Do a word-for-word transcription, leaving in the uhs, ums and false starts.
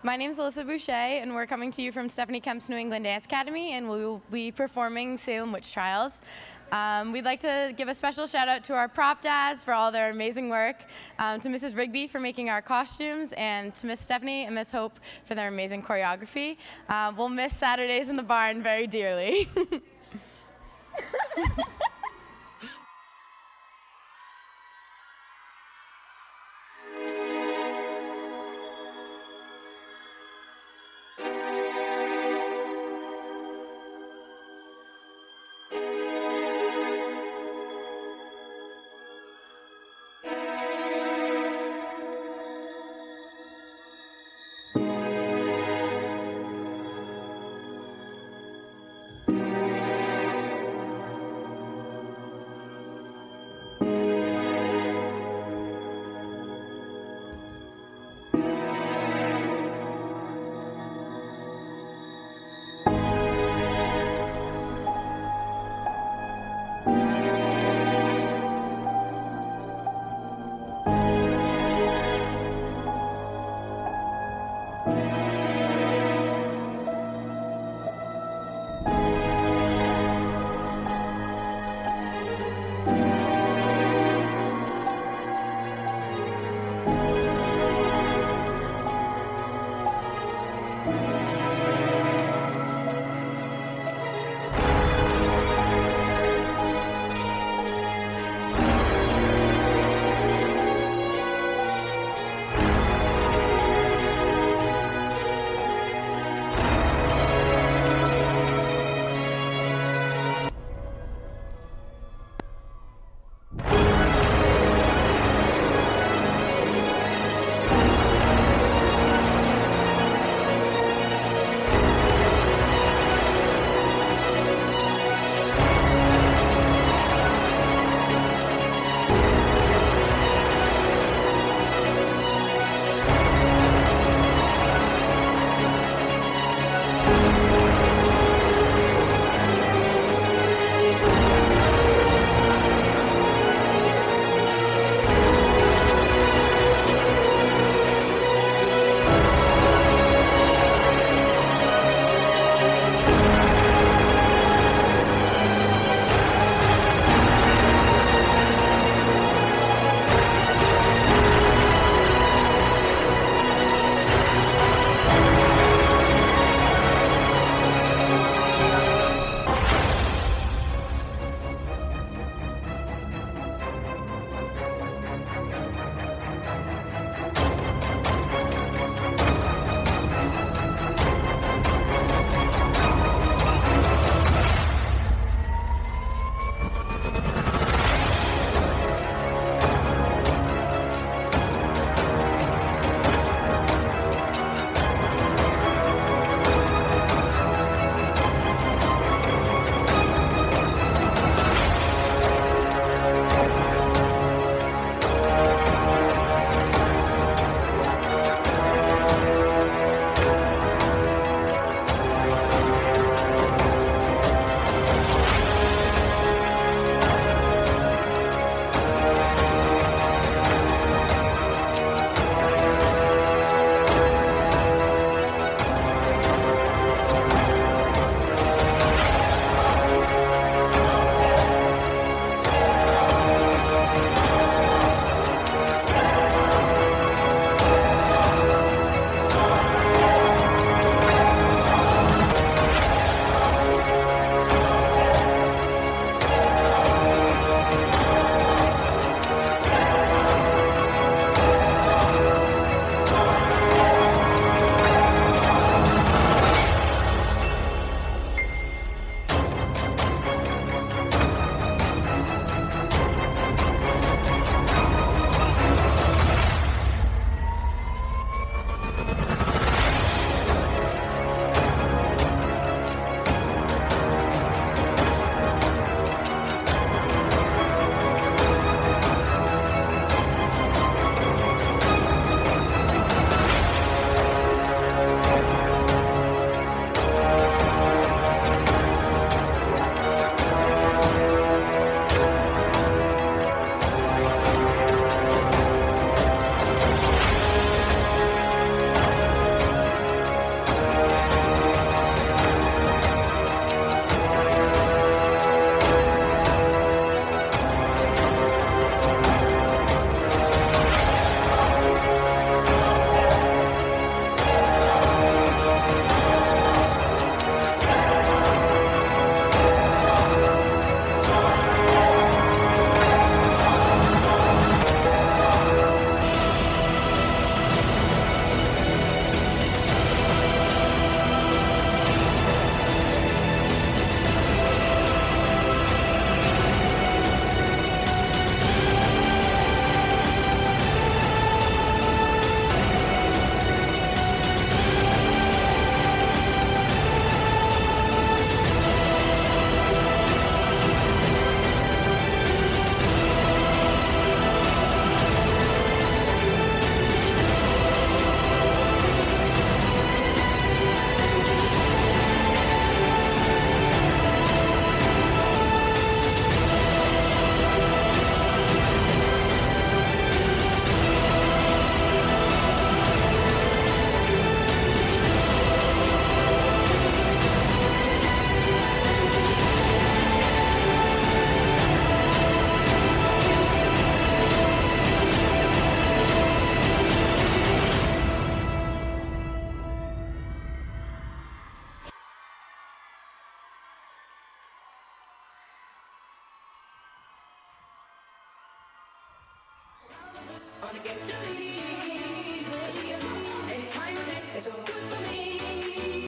My name is Alyssa Boucher, and we're coming to you from Stephanie Kemp's New England Dance Academy, and we will be performing Salem Witch Trials. Um, we'd like to give a special shout out to our prop dads for all their amazing work, um, to Missus Rigby for making our costumes, and to Miss Stephanie and Miss Hope for their amazing choreography. Uh, we'll miss Saturdays in the barn very dearly. On against the believers, anytime of day, it's all good for me.